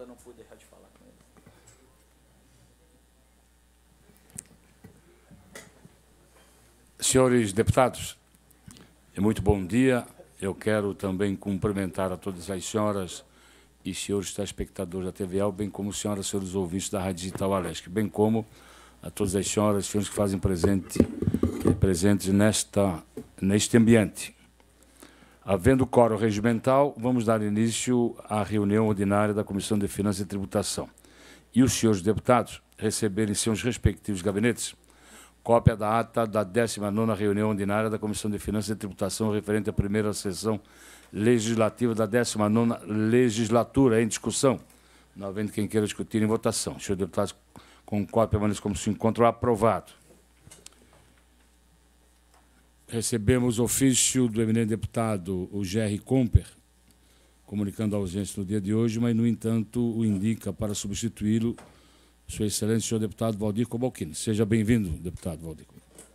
eu não pude deixar de falar com ele. Senhores deputados, muito bom dia. Eu quero também cumprimentar a todas as senhoras e senhores telespectadores da TVL, bem como senhoras e senhores ouvintes da Rádio Digital Alesc, bem como a todas as senhoras e senhores que fazem presentes neste ambiente. Havendo quórum regimental, vamos dar início à reunião ordinária da Comissão de Finanças e Tributação. E os senhores deputados receberem em seus respectivos gabinetes cópia da ata da 19ª reunião ordinária da Comissão de Finanças e Tributação referente à primeira sessão legislativa da 19ª legislatura em discussão. Não havendo quem queira discutir em votação. Senhores deputados, com cópia, permaneçam como se encontram aprovado. Recebemos ofício do eminente deputado, o Gerry Comper, comunicando a ausência no dia de hoje, mas, no entanto, o indica para substituí-lo Sua Excelência, senhor deputado Valdir Cobalcini. Seja bem-vindo, deputado Valdir.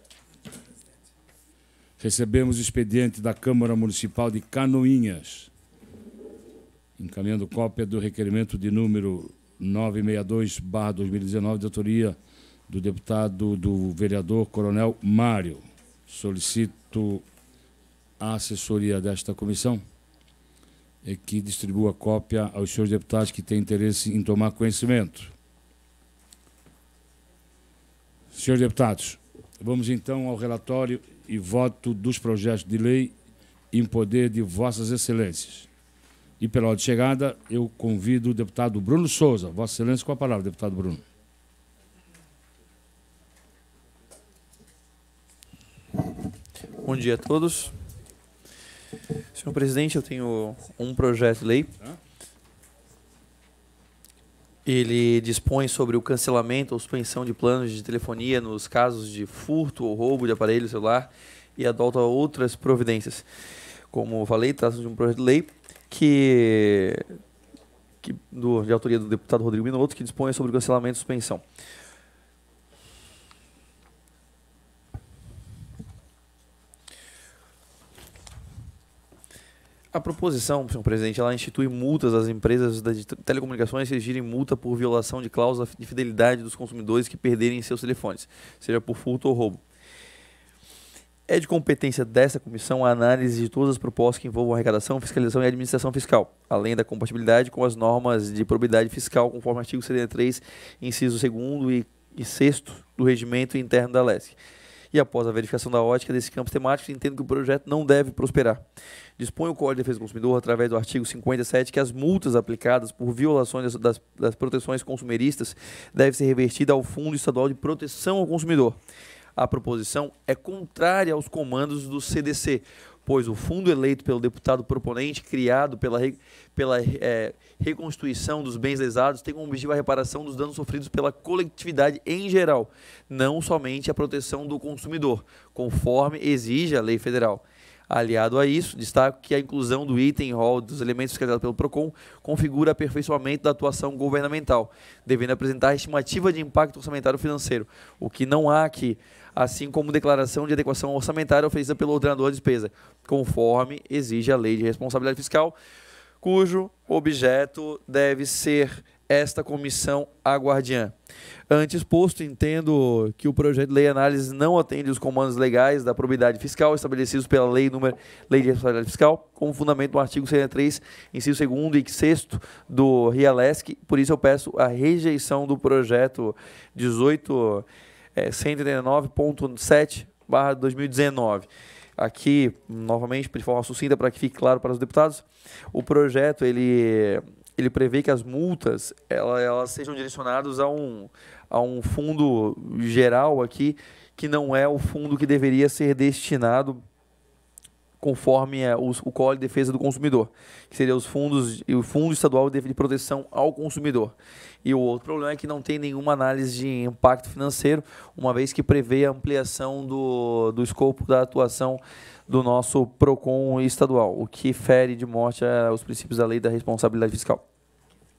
Recebemos expediente da Câmara Municipal de Canoinhas, encaminhando cópia do requerimento de número 962/2019, de autoria do deputado do vereador Coronel Mário. Solicito a assessoria desta comissão e que distribua cópia aos senhores deputados que têm interesse em tomar conhecimento. Senhores deputados, vamos então ao relatório e voto dos projetos de lei em poder de vossas excelências. E pela hora de chegada, eu convido o deputado Bruno Souza. Vossa Excelência, com a palavra, deputado Bruno. Bom dia a todos. Senhor presidente, eu tenho um projeto de lei. Ele dispõe sobre o cancelamento ou suspensão de planos de telefonia nos casos de furto ou roubo de aparelho celular e adota outras providências. Como eu falei, trata-se de um projeto de lei de autoria do deputado Rodrigo Minotto, que dispõe sobre o cancelamento e suspensão. A proposição, senhor presidente, ela institui multas às empresas de telecomunicações que exigirem multa por violação de cláusula de fidelidade dos consumidores que perderem seus telefones, seja por furto ou roubo. É de competência dessa comissão a análise de todas as propostas que envolvam arrecadação, fiscalização e administração fiscal, além da compatibilidade com as normas de probidade fiscal, conforme o artigo 73, inciso 2º e 6º do regimento interno da LESC. E após a verificação da ótica desse campo temático, entendo que o projeto não deve prosperar. Dispõe o Código de Defesa do Consumidor, através do artigo 57, que as multas aplicadas por violações das proteções consumeristas devem ser revertidas ao Fundo Estadual de Proteção ao Consumidor. A proposição é contrária aos comandos do CDC, pois o fundo eleito pelo deputado proponente, criado pela reconstituição dos bens lesados, tem como objetivo a reparação dos danos sofridos pela coletividade em geral, não somente a proteção do consumidor, conforme exige a lei federal. Aliado a isso, destaco que a inclusão do item rol dos elementos fiscalizados pelo PROCON configura aperfeiçoamento da atuação governamental, devendo apresentar estimativa de impacto orçamentário financeiro, o que não há aqui, assim como declaração de adequação orçamentária oferecida pelo ordenador de despesa, conforme exige a Lei de Responsabilidade Fiscal, cujo objeto deve ser esta comissão aguardiã. Antes posto, entendo que o projeto de lei análise não atende os comandos legais da probidade fiscal estabelecidos pela Lei de Responsabilidade Fiscal, como fundamento do artigo 63, inciso 2º e 6º do RIALESC. Por isso eu peço a rejeição do projeto 189.7/2019. Aqui, novamente, de forma sucinta, para que fique claro para os deputados, o projeto ele prevê que as multas elas sejam direcionadas a um fundo geral aqui, que não é o fundo que deveria ser destinado conforme o Código de Defesa do Consumidor, que seria o Fundo Estadual de Proteção ao Consumidor. E o outro problema é que não tem nenhuma análise de impacto financeiro, uma vez que prevê a ampliação do escopo da atuação do nosso PROCON estadual, o que fere de morte os princípios da Lei da Responsabilidade Fiscal.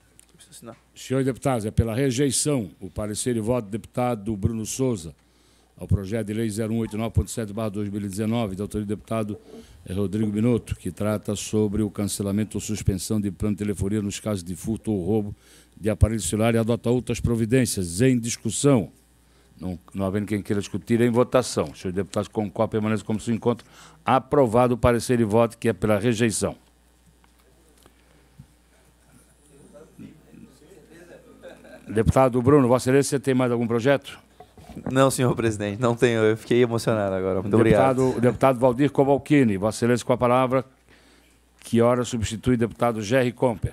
Senhores deputados, é pela rejeição o parecer e voto do deputado Bruno Souza. ao projeto de lei 0189.7/2019, da autoria do deputado Rodrigo Binotto, que trata sobre o cancelamento ou suspensão de plano de telefonia nos casos de furto ou roubo de aparelho celular e adota outras providências. Em discussão. Não havendo quem queira discutir, em votação. Os senhores deputados concordam, permanecem como se encontra. Aprovado o parecer de voto, que é pela rejeição. Deputado Bruno, Vossa Excelência, tem mais algum projeto? Não, senhor presidente, não tenho. Eu fiquei emocionado agora. Muito obrigado. Deputado Valdir Cobalcini, Vossa Excelência, com a palavra, que ora substitui o deputado Gerry Comper.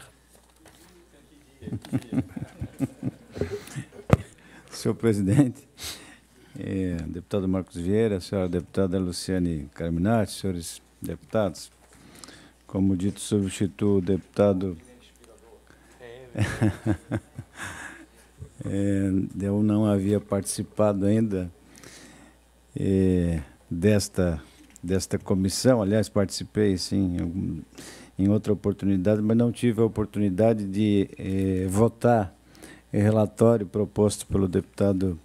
Senhor presidente, deputado Marcos Vieira, senhora deputada Luciane Carminati, senhores deputados, como dito, substituo o deputado... eu não havia participado ainda desta comissão, aliás, participei, sim, em outra oportunidade, mas não tive a oportunidade de votar o relatório proposto pelo deputado,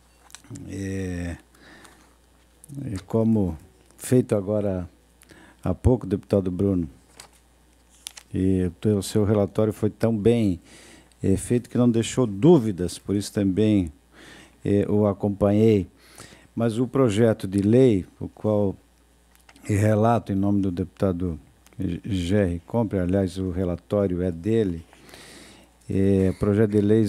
como feito agora há pouco, deputado Bruno. E o seu relatório foi tão bem feito que não deixou dúvidas, por isso também o acompanhei. Mas o projeto de lei, o qual relato em nome do deputado Gerry Comper, aliás, o relatório é dele, projeto de lei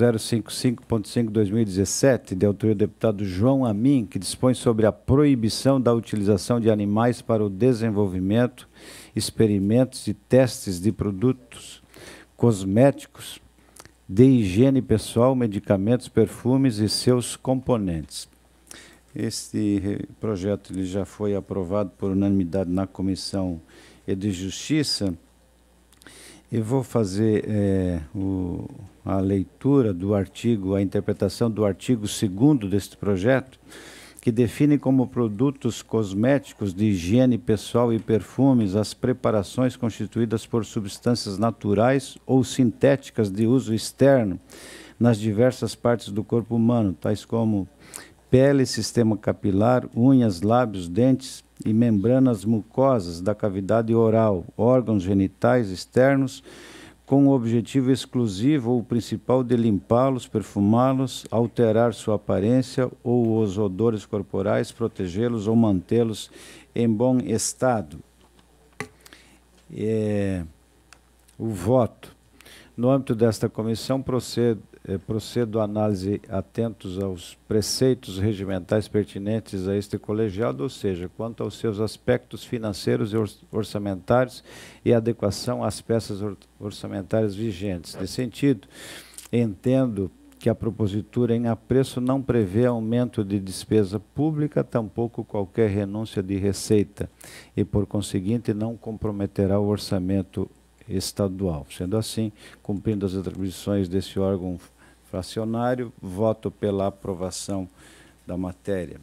0055.5/2017, de autoria do deputado João Amin, que dispõe sobre a proibição da utilização de animais para o desenvolvimento, experimentos e testes de produtos cosméticos, de higiene pessoal, medicamentos, perfumes e seus componentes. Este projeto ele já foi aprovado por unanimidade na Comissão de Justiça. Eu vou fazer a leitura do artigo, a interpretação do artigo 2º deste projeto, que define como produtos cosméticos de higiene pessoal e perfumes as preparações constituídas por substâncias naturais ou sintéticas de uso externo nas diversas partes do corpo humano, tais como pele, sistema capilar, unhas, lábios, dentes e membranas mucosas da cavidade oral, órgãos genitais externos, com o objetivo exclusivo ou principal de limpá-los, perfumá-los, alterar sua aparência ou os odores corporais, protegê-los ou mantê-los em bom estado. O voto. No âmbito desta comissão, procedo à análise atentos aos preceitos regimentais pertinentes a este colegiado, ou seja, quanto aos seus aspectos financeiros e orçamentários e adequação às peças orçamentárias vigentes. Nesse sentido, entendo que a propositura em apreço não prevê aumento de despesa pública, tampouco qualquer renúncia de receita, e, por conseguinte, não comprometerá o orçamento estadual. Sendo assim, cumprindo as atribuições desse órgão fracionário, voto pela aprovação da matéria.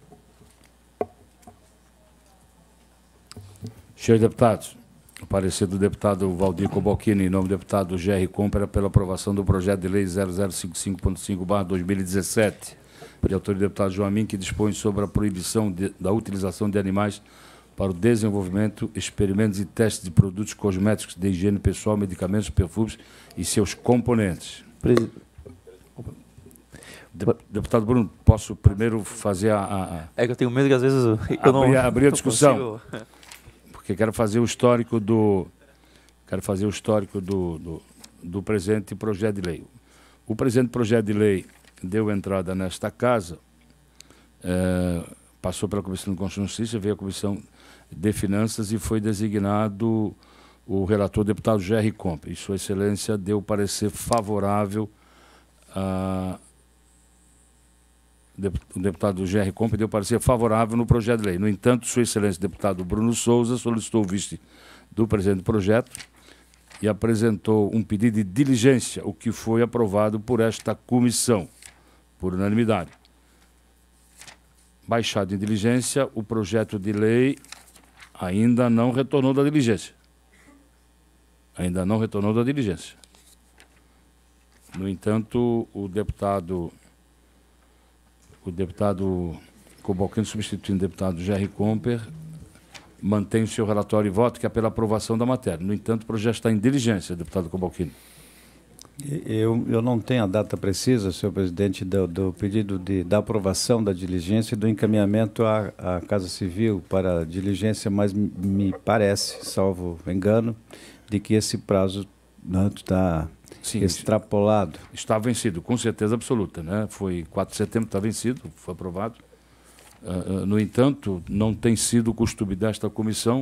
Senhores deputados, o parecer do deputado Valdir Cobalcini, em nome do deputado Gerry Comper, pela aprovação do projeto de lei 0055.5/2017, de autoria do deputado João Amin, que dispõe sobre a proibição da utilização de animais para o desenvolvimento, experimentos e testes de produtos cosméticos de higiene pessoal, medicamentos, perfumes e seus componentes. Deputado Bruno, posso primeiro fazer É que eu tenho medo que às vezes eu não abrir a discussão, consigo. Porque quero fazer o histórico do presente projeto de lei. O presente projeto de lei deu entrada nesta casa, passou pela Comissão de Constituição e Justiça, veio a Comissão de Finanças e foi designado o relator, deputado Gerry Comper. E Sua Excelência deu parecer favorável o deputado Gerry Comper deu parecer favorável no projeto de lei. No entanto, Sua Excelência, deputado Bruno Souza, solicitou o visto do presente projeto e apresentou um pedido de diligência, o que foi aprovado por esta comissão, por unanimidade. Baixado em diligência, o projeto de lei ainda não retornou da diligência. Ainda não retornou da diligência. o deputado Cobalcino, substituindo o deputado Jerry Comper, mantém o seu relatório e voto, que é pela aprovação da matéria. No entanto, o projeto está em diligência, deputado Cobalcino. Eu não tenho a data precisa, senhor presidente, do pedido da aprovação da diligência e do encaminhamento à Casa Civil para diligência, mas me parece, salvo engano, de que esse prazo está extrapolado. Está vencido, com certeza absoluta, né? Foi 4 de setembro, está vencido, foi aprovado. No entanto, não tem sido o costume desta comissão,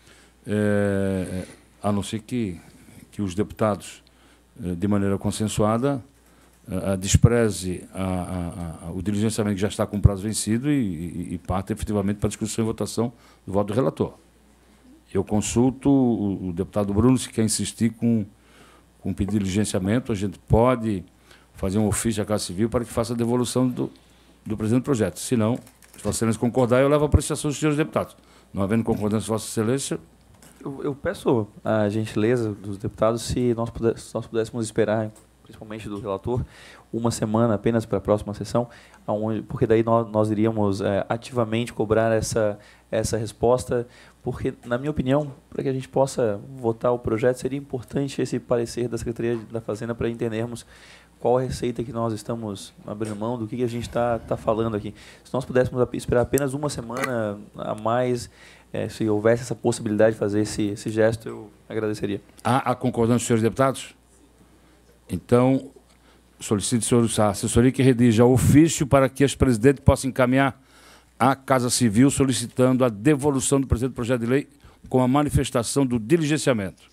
a não ser que os deputados, de maneira consensuada, despreze o diligenciamento que já está com prazo vencido e parte efetivamente para a discussão e votação do voto do relator. Eu consulto o deputado Bruno, se quer insistir com o pedido de diligenciamento, a gente pode fazer um ofício à Casa Civil para que faça a devolução do presente projeto. Se não, se Vossa Excelência concordar, eu levo a apreciação dos senhores deputados. Não havendo concordância de Vossa Excelência... Eu peço a gentileza dos deputados se nós pudéssemos esperar, principalmente do relator, uma semana apenas para a próxima sessão, porque daí nós iríamos ativamente cobrar essa resposta, porque, na minha opinião, para que a gente possa votar o projeto, seria importante esse parecer da Secretaria da Fazenda para entendermos qual a receita que nós estamos abrindo mão, do que a gente está falando aqui. Se nós pudéssemos esperar apenas uma semana a mais, se houvesse essa possibilidade de fazer esse gesto, eu agradeceria. Há a concordância dos senhores deputados? Então, solicito, senhor, a assessoria que redija ofício para que as presidentes possam encaminhar à Casa Civil solicitando a devolução do presente projeto de lei com a manifestação do diligenciamento.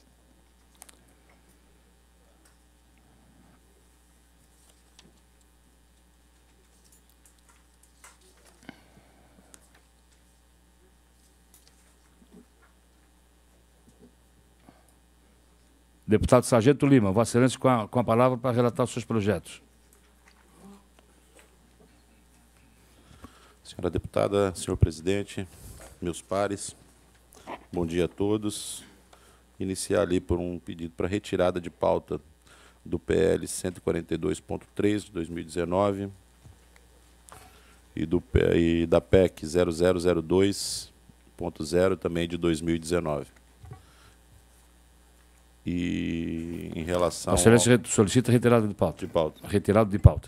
Deputado Sargento Lima, Vossa Excelência com a palavra para relatar os seus projetos. Senhora deputada, senhor presidente, meus pares, bom dia a todos. Iniciar ali por um pedido para retirada de pauta do PL 142.3 de 2019 e da PEC 0002.0 também de 2019. E em relação... Vossa Excelência solicita retirada de pauta. Retirado de pauta.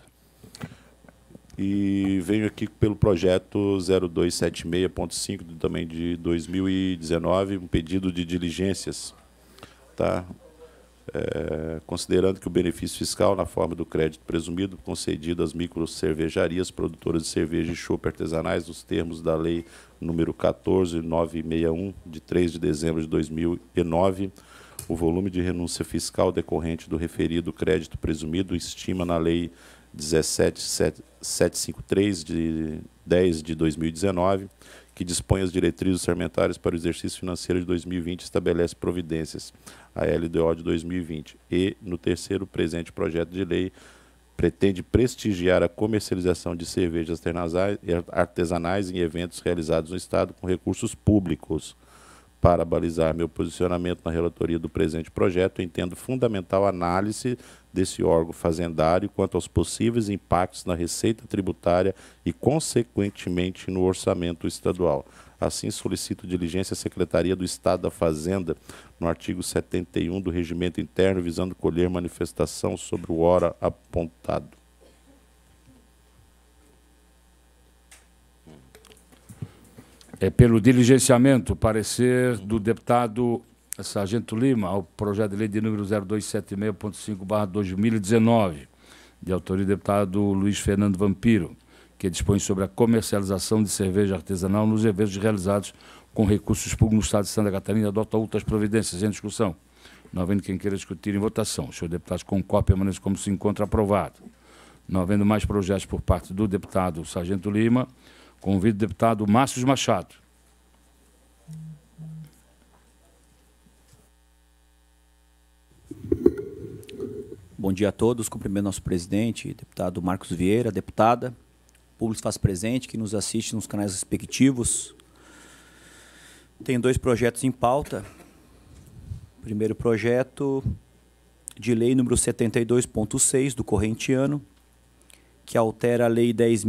E venho aqui pelo projeto 0276.5 também de 2019, um pedido de diligências, tá? Considerando que o benefício fiscal na forma do crédito presumido concedido às microcervejarias produtoras de cerveja e chopp artesanais nos termos da Lei número 14961, de 3 de dezembro de 2009, o volume de renúncia fiscal decorrente do referido crédito presumido estima na Lei 17753, de 10 de 2019, que dispõe as diretrizes orçamentárias para o exercício financeiro de 2020 e estabelece providências, a LDO de 2020. E, no terceiro, presente projeto de lei pretende prestigiar a comercialização de cervejas artesanais em eventos realizados no Estado com recursos públicos. Para balizar meu posicionamento na relatoria do presente projeto, entendo fundamental a análise desse órgão fazendário quanto aos possíveis impactos na receita tributária e, consequentemente, no orçamento estadual. Assim, solicito diligência à Secretaria do Estado da Fazenda, no artigo 71 do Regimento Interno, visando colher manifestação sobre o ora apontado. Pelo diligenciamento, parecer do deputado Sargento Lima ao projeto de lei de número 0276.5/2019, de autoria do deputado Luiz Fernando Vampiro, que dispõe sobre a comercialização de cerveja artesanal nos eventos realizados com recursos públicos no Estado de Santa Catarina, adota outras providências em discussão. Não havendo quem queira discutir em votação, os senhores deputados com cópia permaneçam como se encontra aprovado. Não havendo mais projetos por parte do deputado Sargento Lima, convido o deputado Márcio Machado. Bom dia a todos, cumprimento nosso presidente, deputado Marcos Vieira, deputada, público faz presente, que nos assiste nos canais respectivos. Tenho 2 projetos em pauta. Primeiro projeto de lei número 72.6 do corrente ano, que altera a Lei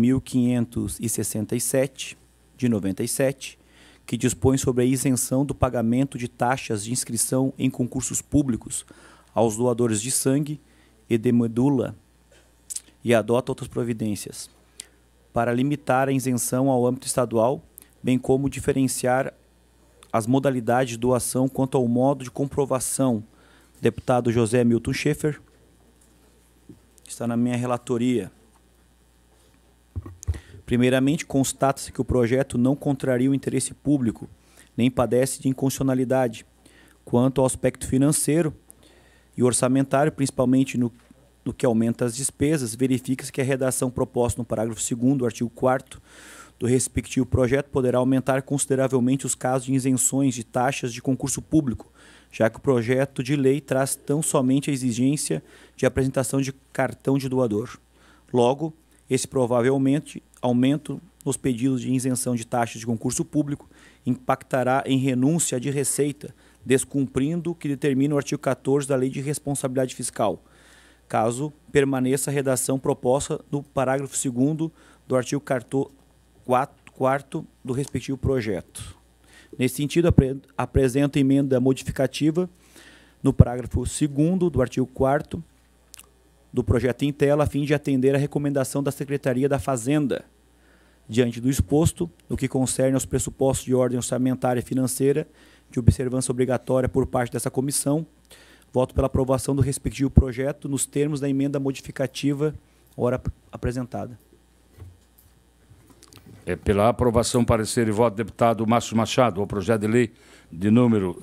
10.567, de 97, que dispõe sobre a isenção do pagamento de taxas de inscrição em concursos públicos aos doadores de sangue e de medula e adota outras providências para limitar a isenção ao âmbito estadual, bem como diferenciar as modalidades de doação quanto ao modo de comprovação. Deputado José Milton Schaeffer, está na minha relatoria. Primeiramente, constata-se que o projeto não contraria o interesse público, nem padece de inconstitucionalidade. Quanto ao aspecto financeiro e orçamentário, principalmente no que aumenta as despesas, verifica-se que a redação proposta no parágrafo 2º do artigo 4º do respectivo projeto poderá aumentar consideravelmente os casos de isenções de taxas de concurso público, já que o projeto de lei traz tão somente a exigência de apresentação de cartão de doador. Logo, esse provável aumento nos pedidos de isenção de taxas de concurso público impactará em renúncia de receita, descumprindo o que determina o artigo 14 da Lei de Responsabilidade Fiscal, caso permaneça a redação proposta no parágrafo 2º do artigo 4º do respectivo projeto. Nesse sentido, apresento emenda modificativa no parágrafo 2º do artigo 4º do projeto em tela, a fim de atender a recomendação da Secretaria da Fazenda. Diante do exposto, no que concerne aos pressupostos de ordem orçamentária e financeira de observância obrigatória por parte dessa comissão, voto pela aprovação do respectivo projeto nos termos da emenda modificativa ora apresentada. Pela aprovação, parecer e voto do deputado Márcio Machado ao projeto de lei de número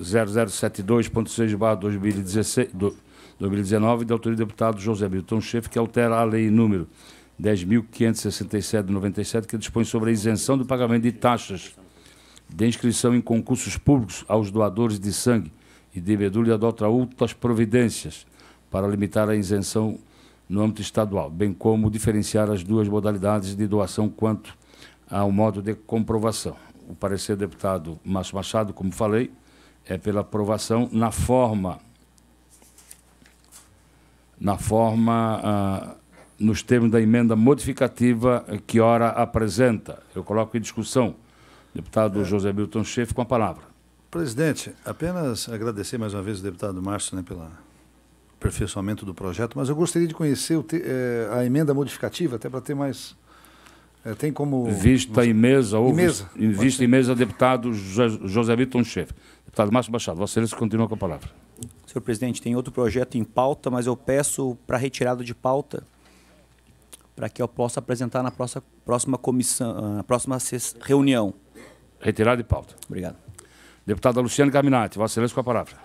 0072.6/2019, de autoria do deputado José Milton Schaeffer, que altera a lei número 10.567 de 97, que dispõe sobre a isenção do pagamento de taxas de inscrição em concursos públicos aos doadores de sangue e de medula e adota outras providências para limitar a isenção no âmbito estadual, bem como diferenciar as duas modalidades de doação quanto ao modo de comprovação. O parecer do deputado Márcio Machado, como falei, é pela aprovação na forma nos termos da emenda modificativa que ora apresenta. Eu coloco em discussão. Deputado José Milton Schaeffer, com a palavra. Presidente, apenas agradecer mais uma vez o deputado Márcio, né, pelo aperfeiçoamento do projeto, mas eu gostaria de conhecer a emenda modificativa, até para ter mais... tem como... Vista em mesa, ou vista em mesa, deputado José Milton Schaeffer. Deputado Márcio Machado, Vossa Excelência continua com a palavra. Senhor presidente, tem outro projeto em pauta, mas eu peço para retirada de pauta, para que eu possa apresentar na próxima comissão, na próxima reunião. Retirada de pauta. Obrigado. Deputada Luciane Carminati, Vossa Excelência com a palavra.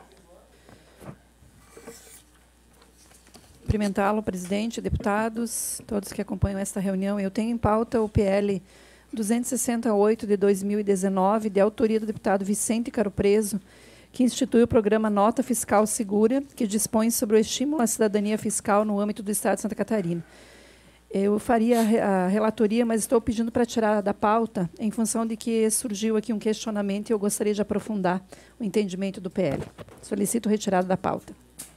Cumprimentá-lo, presidente, deputados, todos que acompanham esta reunião. Eu tenho em pauta o PL 268 de 2019, de autoria do deputado Vicente Caro Preso, que institui o programa Nota Fiscal Segura, que dispõe sobre o estímulo à cidadania fiscal no âmbito do Estado de Santa Catarina. Eu faria a relatoria, mas estou pedindo para tirar da pauta, em função de que surgiu aqui um questionamento e eu gostaria de aprofundar o entendimento do PL. Solicito retirada da pauta.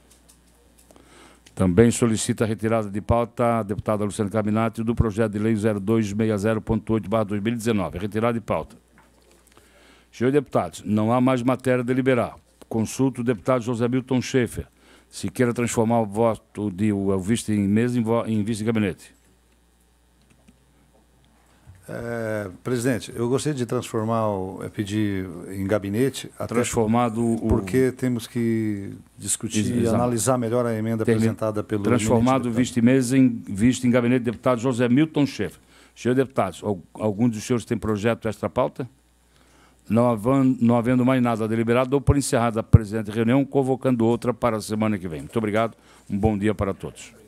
Também solicita a retirada de pauta a deputada Luciane Carminati do projeto de lei 0260.8/2019. Retirada de pauta. Senhores deputados, não há mais matéria a deliberar. Consulto o deputado José Milton Schaeffer, se queira transformar o voto de vista em mesa em vista em gabinete. Presidente, eu gostaria de transformar, pedir em gabinete, porque temos que discutir e analisar melhor a emenda apresentada pelo... Transformado vista em mesa em vista em gabinete, deputado José Milton Schaeffer. Senhores deputados, algum dos senhores tem projeto extra pauta? Não havendo mais nada deliberado, dou por encerrada a presente reunião, convocando outra para a semana que vem. Muito obrigado, um bom dia para todos.